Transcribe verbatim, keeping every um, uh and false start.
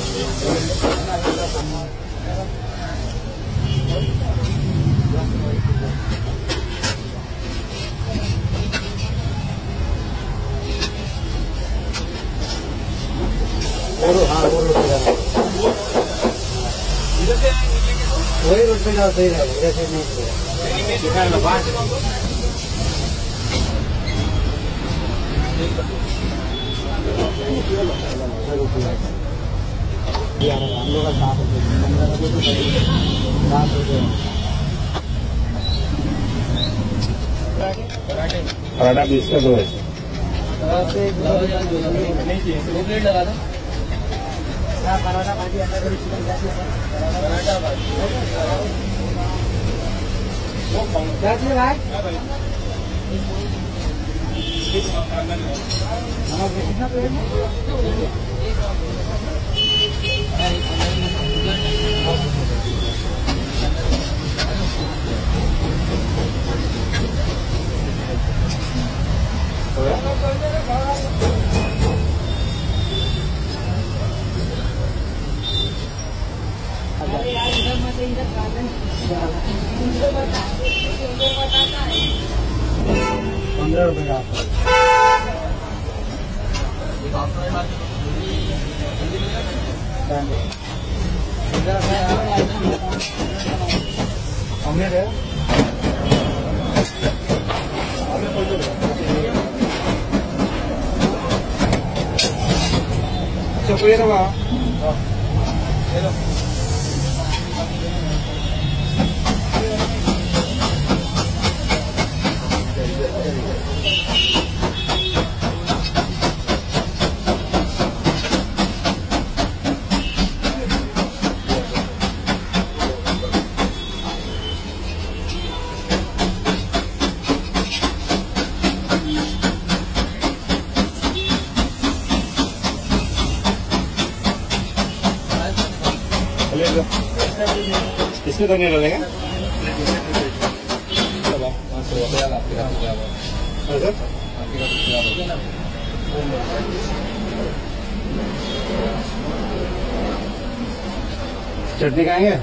वही रोड पे जाओ, सही रहेगा। इधर से नहीं हम लोग का साथ पराठा बीस का दो है। लगा दो पराठा भाजी अंडा करी चिकन पराठा भाजी क्या चाहिए भाई? कितना प्लेट पंद्रह रुपए का हमने चुपड़े रहा इसमें तो नहीं डालेंगे। चटनी खाएंगे?